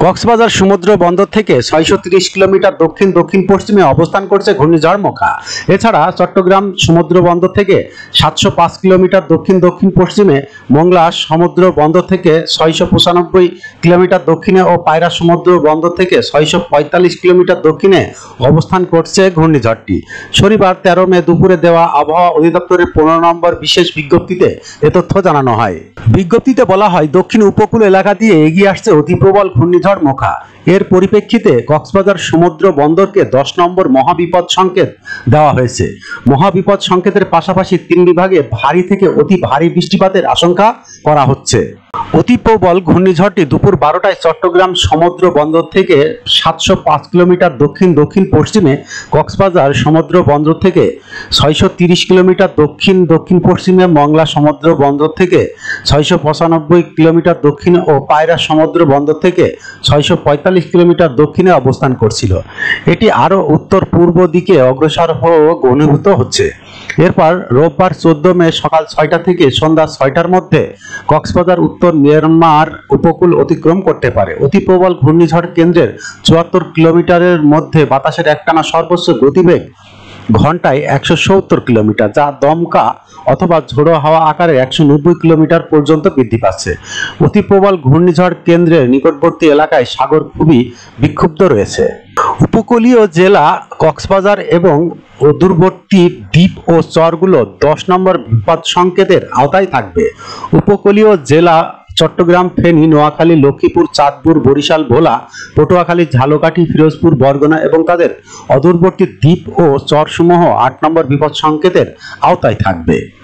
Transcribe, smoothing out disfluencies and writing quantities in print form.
কক্সবাজার সমুদ্র বন্দর থেকে 630 কিলোমিটার দক্ষিণ দক্ষিণ পশ্চিমে অবস্থান করছে ঘূর্ণিঝড় মখা। এছাড়া চট্টগ্রাম সমুদ্র বন্দর থেকে 705 কিলোমিটার দক্ষিণ দক্ষিণ পশ্চিমে, মংলা সমুদ্র বন্দর থেকে 695 কিলোমিটার দক্ষিণে ও পায়রা সমুদ্র বন্দর থেকে 645 কিলোমিটার দক্ষিণে অবস্থান করছে ঘূর্ণিঝড়টি। শনিবার 13 মে দুপুরে দেওয়া আবহাওয়া অধিদপ্তরের 15 নম্বর বিশেষ বিজ্ঞপ্তিতে এ তথ্য জানানো হয়। বিজ্ঞপ্তিতে বলা হয়, দক্ষিণ উপকূল এলাকা দিয়ে এগিয়ে আসছে অতি প্রবল ঘূর্ণিঝড় মখা। এর পরিপ্রেক্ষিতে কক্সবাজার সমুদ্র বন্দরকে 10 নম্বর মহাবিপদ সংকেত দেওয়া হয়েছে। মহাবিপদ সংকেতের পাশাপাশি 3 বিভাগে ভারী থেকে অতি ভারী বৃষ্টিপাতের আশঙ্কা করা হচ্ছে। অতি প্রবল ঘূর্ণিঝড়টি দুপুর 12টায় চট্টগ্রাম সমুদ্র বন্দর থেকে 705 কিলোমিটার দক্ষিণ দক্ষিণ পশ্চিমে, কক্সবাজার সমুদ্র বন্দর থেকে 630 কিলোমিটার দক্ষিণ দক্ষিণ পশ্চিমে, মংলা সমুদ্র বন্দর থেকে 695 কিলোমিটার দক্ষিণে ও পায়রা সমুদ্র বন্দর থেকে 645 কিলোমিটার দক্ষিণে অবস্থান করছিল। এটি আরও উত্তর পূর্ব দিকে অগ্রসর হয়ে ঘনীভূত হচ্ছে। এরপর রোববার 14 মে সকাল 6টা থেকে সন্ধ্যা 6টার মধ্যে কক্সবাজার উত্তর মিয়ানমার উপকূল অতিক্রম করতে পারে। অতি প্রবল ঘূর্ণিঝড় কেন্দ্রের 74 কিলোমিটারের মধ্যে বাতাসের একটানা সর্বোচ্চ গতিবেগ ঘন্টায় 170 কিলোমিটার, যা দমকা অথবা ঝোড়ো হাওয়া আকারে 190 কিলোমিটার পর্যন্ত বৃদ্ধি পাচ্ছে। অতি প্রবল ঘূর্ণিঝড় কেন্দ্রের নিকটবর্তী এলাকায় সাগর খুবই বিক্ষুব্ধ রয়েছে। উপকূলীয় জেলা কক্সবাজার এবং দূরবর্তী দ্বীপ ও চরগুলো 10 নম্বর বিপদ সংকেতের আওতায় থাকবে। উপকূলীয় জেলা চট্টগ্রাম, ফেনী, নোয়াখালী, লক্ষ্মীপুর, চাঁদপুর, বরিশাল, ভোলা, পটুয়াখালী, ঝালকাঠি, ফিরোজপুর, বরগুনা এবং তাদের অদূরবর্তী দ্বীপ ও চরসমূহ 8 নম্বর বিপদ সংকেতের আওতায় থাকবে।